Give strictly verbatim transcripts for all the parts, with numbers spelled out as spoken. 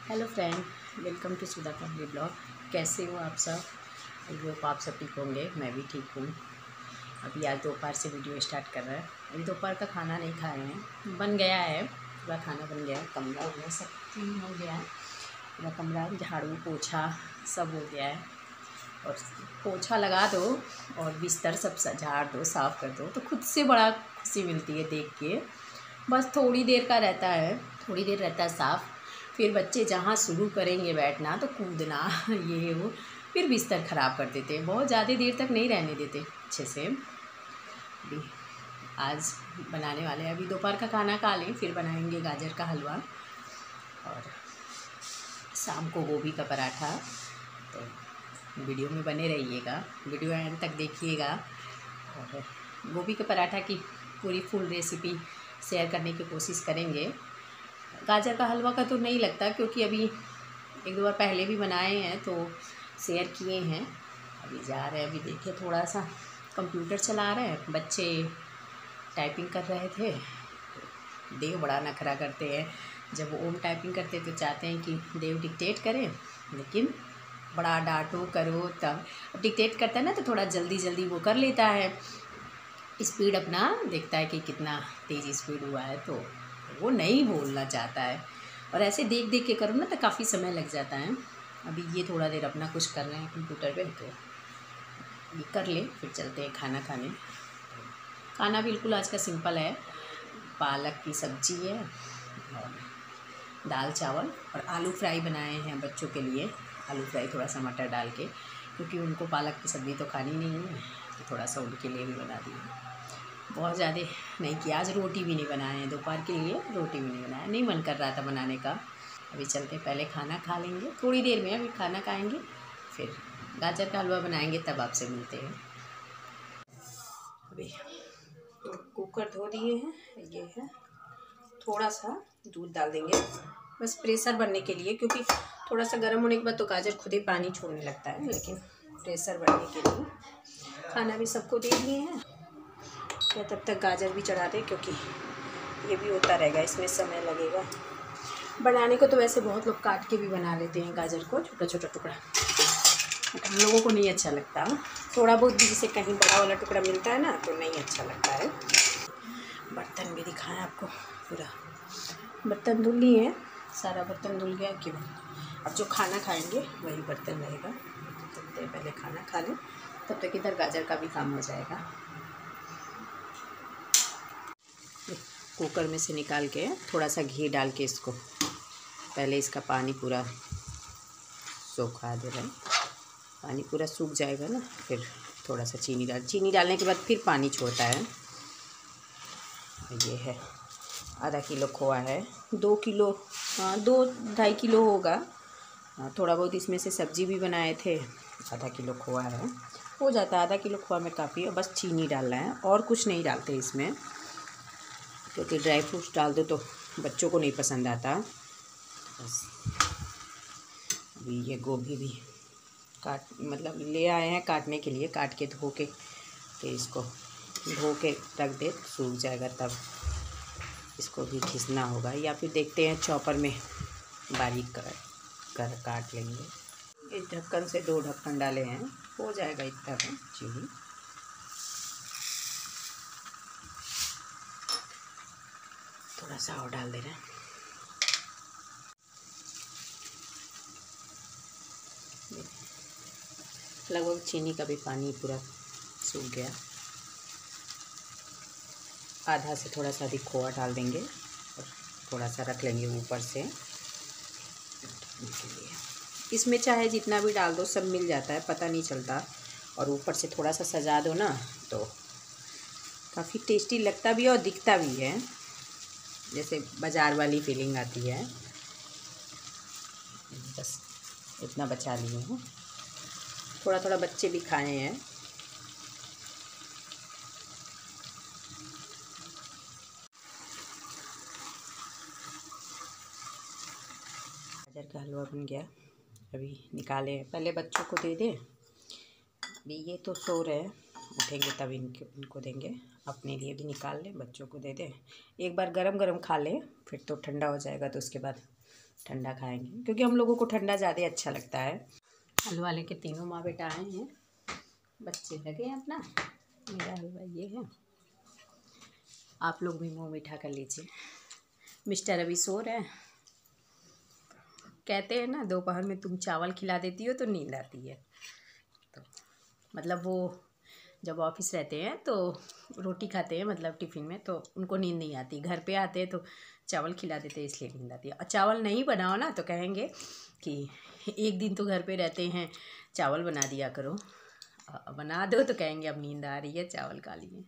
Hello friend, welcome to Sudha family blog. कैसे हो आप सब? आई होप आप सब ठीक होंगे। मैं भी ठीक हूँ। अभी आज दोपहर से वीडियो स्टार्ट कर रहा है। अभी दोपहर का खाना नहीं खाए हैं, बन गया है, पूरा खाना बन गया है, कमरा हो गया, सब क्लीन हो गया है, पूरा कमरा झाड़ू पोछा सब हो गया है। और पोछा लगा दो और बिस्तर सब झाड़ दो, साफ़ कर दो तो खुद से बड़ा खुशी मिलती है देख के। बस थोड़ी देर का रहता है, थोड़ी देर रहता है साफ़, फिर बच्चे जहाँ शुरू करेंगे बैठना तो कूदना ये वो, फिर बिस्तर ख़राब कर देते हैं, बहुत ज़्यादा देर तक नहीं रहने देते अच्छे से। अभी आज बनाने वाले हैं, अभी दोपहर का खाना खा लें फिर बनाएंगे गाजर का हलवा और शाम को गोभी का पराठा। तो वीडियो में बने रहिएगा, वीडियो एंड तक देखिएगा। और गोभी के पराठा की पूरी फुल रेसिपी शेयर करने की कोशिश करेंगे। गाजर का हलवा का तो नहीं लगता, क्योंकि अभी एक दो बार पहले भी बनाए हैं तो शेयर किए हैं। अभी जा रहे हैं, अभी देखिए थोड़ा सा कंप्यूटर चला रहे हैं, बच्चे टाइपिंग कर रहे थे। देव बड़ा नखरा करते हैं, जब वो ओम टाइपिंग करते तो चाहते हैं कि देव डिक्टेट करें, लेकिन बड़ा डांटो करो तब। अब डिक्टेट करता है ना तो थोड़ा जल्दी जल्दी वो कर लेता है, स्पीड अपना देखता है कि कितना तेज़ स्पीड हुआ है, तो वो नहीं बोलना चाहता है। और ऐसे देख देख के करो ना तो काफ़ी समय लग जाता है। अभी ये थोड़ा देर अपना कुछ कर रहे हैं कंप्यूटर पे, तो ये कर ले फिर चलते हैं खाना खाने। खाना बिल्कुल आज का सिंपल है, पालक की सब्जी है और दाल चावल और आलू फ्राई बनाए हैं बच्चों के लिए। आलू फ्राई थोड़ा सा मटर डाल के, क्योंकि उनको पालक की सब्ज़ी तो खानी नहीं है, तो थोड़ा सा उनके लिए भी बना दी। बहुत ज़्यादा नहीं किया। आज रोटी भी नहीं बनाए हैं, दोपहर के लिए रोटी भी नहीं बनाया, नहीं मन कर रहा था बनाने का। अभी चलते पहले खाना खा लेंगे थोड़ी देर में, अभी खाना खाएंगे फिर गाजर का हलवा बनाएंगे, तब आपसे मिलते हैं। अभी तो कुकर धो दिए हैं, ये है, थोड़ा सा दूध डाल देंगे बस प्रेशर बनने के लिए, क्योंकि थोड़ा सा गर्म होने के बाद तो गाजर खुद ही पानी छोड़ने लगता है, लेकिन प्रेशर बनने के लिए। खाना भी सबको दे दिए हैं, या तब तक गाजर भी चढ़ा दें, क्योंकि ये भी होता रहेगा, इसमें समय लगेगा बनाने को। तो वैसे बहुत लोग काट के भी बना लेते हैं गाजर को छोटा छोटा टुकड़ा, बट हम लोगों को नहीं अच्छा लगता। थोड़ा बहुत भी जैसे कहीं बड़ा वाला टुकड़ा मिलता है ना तो नहीं अच्छा लगता है। बर्तन भी दिखाएं आपको, पूरा बर्तन धुल लिए हैं, सारा बर्तन धुल गया। क्यों, अब जो खाना खाएंगे वही बर्तन रहेगा। चलते पहले खाना खा लें, तब तक इधर गाजर का भी काम हो जाएगा। कुकर में से निकाल के थोड़ा सा घी डाल के इसको पहले इसका पानी पूरा सूखा दे रहे हैं। पानी पूरा सूख जाएगा ना, फिर थोड़ा सा चीनी डाल चीनी डालने के बाद फिर पानी छोड़ता है। ये है आधा किलो खोआ है, दो किलो हाँ दो ढाई किलो होगा। हाँ, थोड़ा बहुत इसमें से सब्जी भी बनाए थे। आधा किलो खोआ है, हो जाता है आधा किलो खोआ में काफ़ी है। बस चीनी डालना है और कुछ नहीं डालते इसमें, क्योंकि ड्राई फ्रूट्स डाल दो तो बच्चों को नहीं पसंद आता। बस अभी ये गोभी भी काट मतलब ले आए हैं काटने के लिए, काट के धो के, तो इसको धो के रख दे, सूख जाएगा तब इसको भी घिसना होगा, या फिर देखते हैं चॉपर में बारीक कर कर काट लेंगे। इस ढक्कन से दो ढक्कन डाले हैं, हो जाएगा इतना में चीनी। थोड़ा सा और डाल दे रहे हैं। लगभग चीनी का भी पानी पूरा सूख गया। आधा से थोड़ा सा अधिक खोआ डाल देंगे और थोड़ा सा रख लेंगे ऊपर से के लिए। इसमें चाहे जितना भी डाल दो सब मिल जाता है, पता नहीं चलता। और ऊपर से थोड़ा सा सजा दो ना तो काफ़ी टेस्टी लगता भी है और दिखता भी है, जैसे बाज़ार वाली फीलिंग आती है। बस इतना बचा लिए हैं, थोड़ा थोड़ा बच्चे भी खाए हैं। गाजर का हलवा बन गया, अभी निकाले। पहले बच्चों को दे दे, अभी ये तो सो रहे हैं, उठेंगे तब इनके इनको देंगे। अपने लिए भी निकाल लें, बच्चों को दे दें। एक बार गरम गरम खा ले, फिर तो ठंडा हो जाएगा तो उसके बाद ठंडा खाएंगे क्योंकि हम लोगों को ठंडा ज़्यादा अच्छा लगता है। हलवा लेके तीनों माँ बेटा आए हैं, बच्चे लगे हैं अपना। मेरा हलवा ये है, आप लोग भी मुँह मीठा कर लीजिए। मिस्टर अभी सो रहे हैं। कहते हैं ना दोपहर में तुम चावल खिला देती हो तो नींद आती है। तो मतलब वो जब ऑफिस रहते हैं तो रोटी खाते हैं मतलब टिफ़िन में, तो उनको नींद नहीं आती। घर पे आते हैं तो चावल खिला देते हैं इसलिए नींद आती है। और चावल नहीं बनाओ ना तो कहेंगे कि एक दिन तो घर पे रहते हैं, चावल बना दिया करो। बना दो तो कहेंगे अब नींद आ रही है, चावल खा लिए।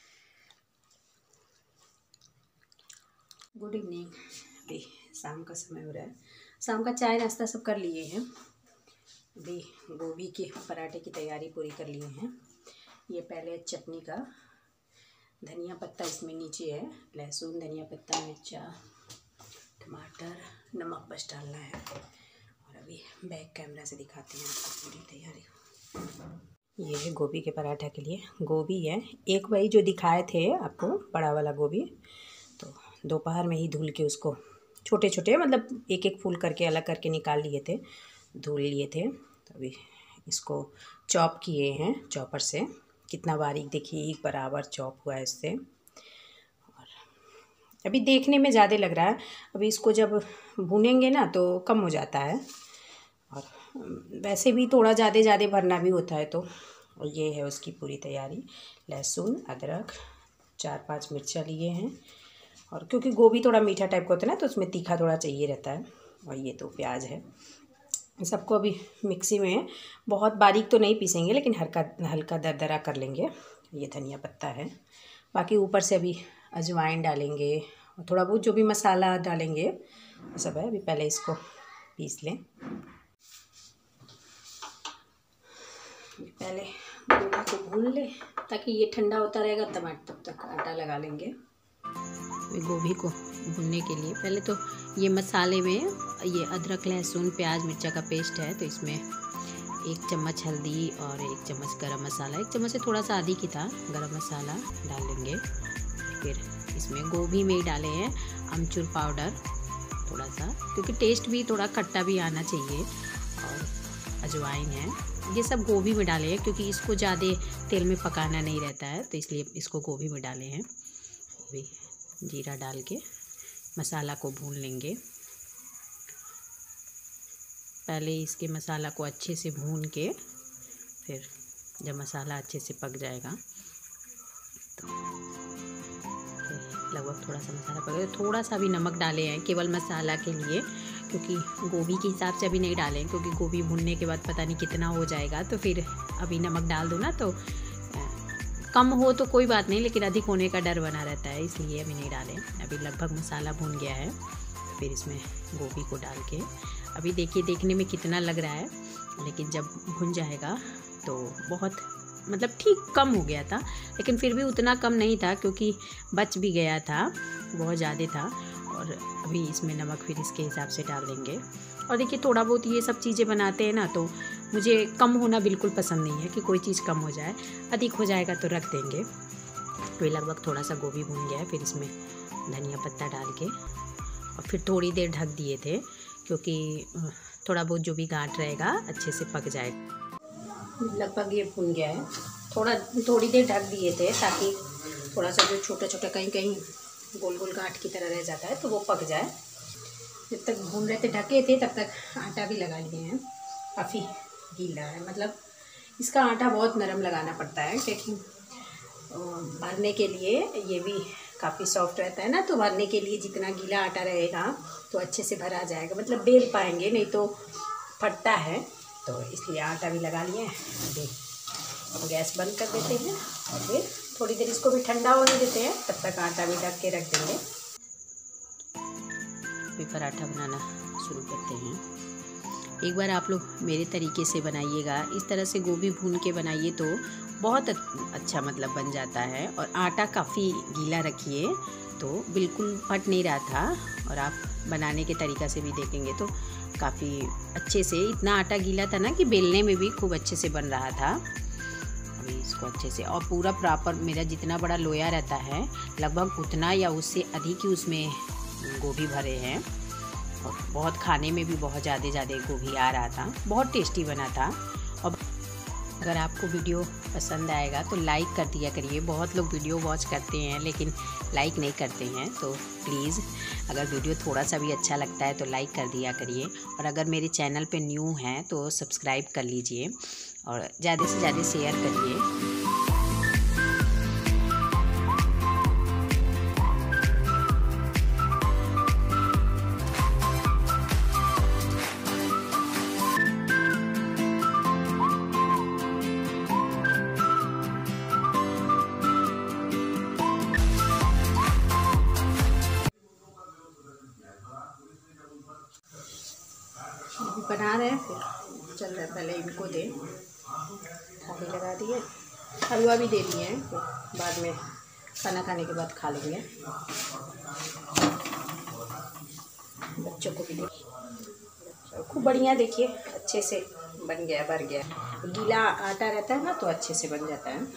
Good evening. अभी शाम का समय हो रहा है, शाम का चाय नाश्ता सब कर लिए हैं। अभी गोभी के पराठे की तैयारी पूरी कर लिए हैं। ये पहले चटनी का धनिया पत्ता इसमें नीचे है, लहसुन, धनिया पत्ता, मिर्चा, टमाटर, नमक बस डालना है। और अभी बैक कैमरा से दिखाते हैं आपको पूरी तैयारी। ये है गोभी के पराठा के लिए गोभी है, एक वही जो दिखाए थे आपको बड़ा वाला गोभी, तो दोपहर में ही धुल के उसको छोटे छोटे मतलब एक एक फूल करके अलग करके निकाल लिए थे, धुल लिए थे। तो अभी इसको चॉप किए हैं चॉपर से। कितना बारीक देखिए, एक बराबर चॉप हुआ है इससे। और अभी देखने में ज़्यादा लग रहा है, अभी इसको जब भूनेंगे ना तो कम हो जाता है। और वैसे भी थोड़ा ज़्यादा ज़्यादा भरना भी होता है। तो और ये है उसकी पूरी तैयारी। लहसुन, अदरक, चार पांच मिर्चा लिए हैं। और क्योंकि गोभी थोड़ा मीठा टाइप का होता है ना तो उसमें तीखा थोड़ा चाहिए रहता है। और ये तो प्याज है। सबको अभी मिक्सी में बहुत बारीक तो नहीं पीसेंगे लेकिन हल्का हल्का दरदरा कर लेंगे। ये धनिया पत्ता है, बाकी ऊपर से अभी अजवाइन डालेंगे और थोड़ा बहुत जो भी मसाला डालेंगे वो सब है। अभी पहले इसको पीस लें। पहले गोभी को भून लें ताकि ये ठंडा होता रहेगा, टमाटर तब तक आटा लगा लेंगे। गोभी को भूनने के लिए पहले तो ये मसाले में ये अदरक, लहसुन, प्याज, मिर्चा का पेस्ट है, तो इसमें एक चम्मच हल्दी और एक चम्मच गरम मसाला, एक चम्मच से थोड़ा सा अधिक ही था गरम मसाला डाल लेंगे। फिर इसमें गोभी में ही डाले हैं अमचूर पाउडर थोड़ा सा, क्योंकि टेस्ट भी थोड़ा खट्टा भी आना चाहिए। और अजवाइन है, ये सब गोभी में डाले हैं क्योंकि इसको ज़्यादा तेल में पकाना नहीं रहता है, तो इसलिए इसको गोभी में डाले हैं। अभी जीरा डाल के मसाला को भून लेंगे। पहले इसके मसाला को अच्छे से भून के फिर जब मसाला अच्छे से पक जाएगा तो लगभग थोड़ा सा मसाला पक गया, थोड़ा सा भी नमक डाले हैं केवल मसाला के लिए, क्योंकि गोभी के हिसाब से अभी नहीं डालें क्योंकि गोभी भूनने के बाद पता नहीं कितना हो जाएगा। तो फिर अभी नमक डाल दो ना तो कम हो तो कोई बात नहीं, लेकिन अधिक होने का डर बना रहता है, इसलिए अभी नहीं डालें। अभी लगभग मसाला भून गया है, फिर इसमें गोभी को डाल के अभी देखिए देखने में कितना लग रहा है, लेकिन जब भुन जाएगा तो बहुत मतलब ठीक कम हो गया था, लेकिन फिर भी उतना कम नहीं था क्योंकि बच भी गया था, बहुत ज़्यादा था। और अभी इसमें नमक फिर इसके हिसाब से डाल देंगे। और देखिए थोड़ा बहुत ये सब चीज़ें बनाते हैं ना तो मुझे कम होना बिल्कुल पसंद नहीं है कि कोई चीज़ कम हो जाए, अधिक हो जाएगा तो रख देंगे। तो लगभग थोड़ा सा गोभी भून गया है, फिर इसमें धनिया पत्ता डाल के और फिर थोड़ी देर ढक दिए थे क्योंकि थोड़ा बहुत जो भी गांठ रहेगा अच्छे से पक जाएगा। लगभग ये भून गया है, थोड़ा थोड़ी देर ढक दिए थे ताकि थोड़ा सा जो छोटा छोटा कहीं कहीं गोल गोल गांठ की तरह रह जाता है तो वो पक जाए। जब तक भून रहे थे ढके थे तब तक आटा भी लगा लिए हैं। काफ़ी गीला है, मतलब इसका आटा बहुत नरम लगाना पड़ता है क्योंकि भरने के लिए ये भी काफ़ी सॉफ्ट रहता है ना, तो भरने के लिए जितना गीला आटा रहेगा तो अच्छे से भरा जाएगा, मतलब बेल पाएंगे, नहीं तो फटता है। तो इसलिए आटा भी लगा लिए हैं। अभी गैस बंद कर देते हैं और फिर थोड़ी देर इसको भी ठंडा होने देते हैं, तब तक आटा भी ढक के रख देंगे। अभी पराठा बनाना शुरू करते हैं। एक बार आप लोग मेरे तरीके से बनाइएगा, इस तरह से गोभी भून के बनाइए तो बहुत अच्छा मतलब बन जाता है। और आटा काफ़ी गीला रखिए तो बिल्कुल फट नहीं रहा था, और आप बनाने के तरीक़ा से भी देखेंगे तो काफ़ी अच्छे से, इतना आटा गीला था ना कि बेलने में भी खूब अच्छे से बन रहा था। अभी इसको अच्छे से, और पूरा प्रॉपर मेरा जितना बड़ा लोया रहता है लगभग उतना या उससे अधिक ही उसमें गोभी भरे हैं। और बहुत खाने में भी बहुत ज़्यादा ज़्यादा गोभी आ रहा था, बहुत टेस्टी बना था। और अगर आपको वीडियो पसंद आएगा तो लाइक कर दिया करिए। बहुत लोग वीडियो वॉच करते हैं लेकिन लाइक नहीं करते हैं, तो प्लीज़ अगर वीडियो थोड़ा सा भी अच्छा लगता है तो लाइक कर दिया करिए। और अगर मेरे चैनल पे न्यू हैं तो सब्सक्राइब कर लीजिए और ज़्यादा से ज़्यादा शेयर करिए। बना रहे हैं, फिर चल रहा है, पहले इनको दे, थाली लगा दिए, हलवा भी दे दिए हैं, तो बाद में खाना खाने के बाद खा लेंगे। बच्चों को भी दे, खूब बढ़िया, देखिए अच्छे से बन गया, भर गया। गीला आटा रहता है ना तो अच्छे से बन जाता है।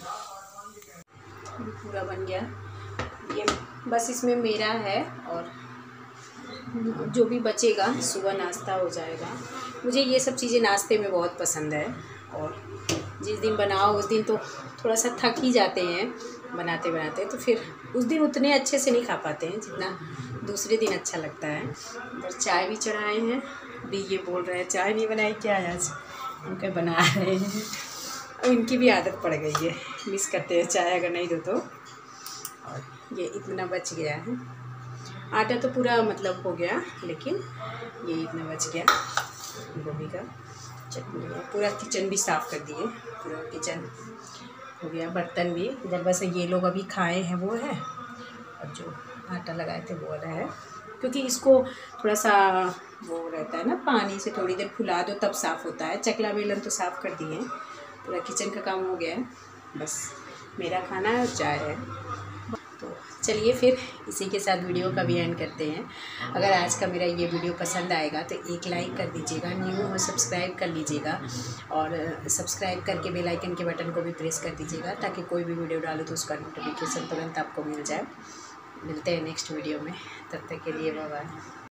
पूरा बन गया ये, बस इसमें मेरा है और जो भी बचेगा सुबह नाश्ता हो जाएगा। मुझे ये सब चीज़ें नाश्ते में बहुत पसंद है, और जिस दिन बनाओ उस दिन तो थोड़ा सा थक ही जाते हैं बनाते बनाते, तो फिर उस दिन उतने अच्छे से नहीं खा पाते हैं जितना दूसरे दिन अच्छा लगता है। और चाय भी चढ़ाए हैं, अभी ये बोल रहे हैं चाय नहीं बनाई क्या आज, उनके बना रहे हैं। उनकी भी आदत पड़ गई है, मिस करते हैं चाय अगर नहीं दो तो। और ये इतना बच गया है, आटा तो पूरा मतलब हो गया, लेकिन ये इतना बच गया गोभी का चटनी है। पूरा किचन भी साफ़ कर दिए, पूरा किचन हो गया, बर्तन भी इधर। बस ये लोग अभी खाए हैं वो है, और जो आटा लगाए थे वो वाला है, क्योंकि इसको थोड़ा सा वो रहता है ना, पानी से थोड़ी देर फुला दो तब साफ़ होता है। चकला बेलन तो साफ़ कर दिए, पूरा किचन का काम हो गया है, बस मेरा खाना है और चाय है। तो चलिए फिर इसी के साथ वीडियो का भी एंड करते हैं। अगर आज का मेरा ये वीडियो पसंद आएगा तो एक लाइक कर दीजिएगा, न्यू हो सब्सक्राइब कर लीजिएगा, और सब्सक्राइब करके बेल आइकन के बटन को भी प्रेस कर दीजिएगा, ताकि कोई भी वीडियो डालो तो उसका नोटिफिकेशन तुरंत आपको मिल जाए। मिलते हैं नेक्स्ट वीडियो में, तब तक के लिए बाय बाय।